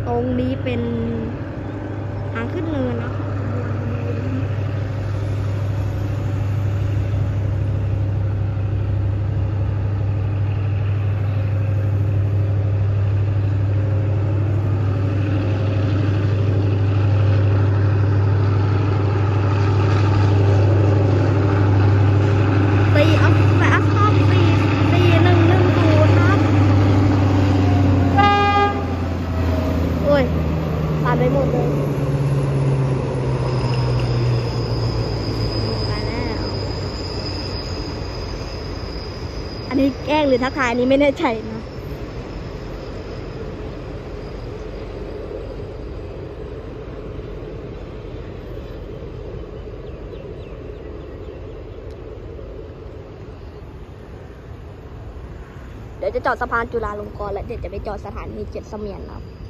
ตรงนี้เป็นทางขึ้นเนินนะผ่านไปหมดเลยไปแล้วอันนี้แกล้งหรือทักทายนี้ไม่แน่ใจนะเดี๋ยวจะจอดสะพานจุฬาลงกรณ์และเดี๋ยวจะไปจอดสถานี7 เสมียนครับ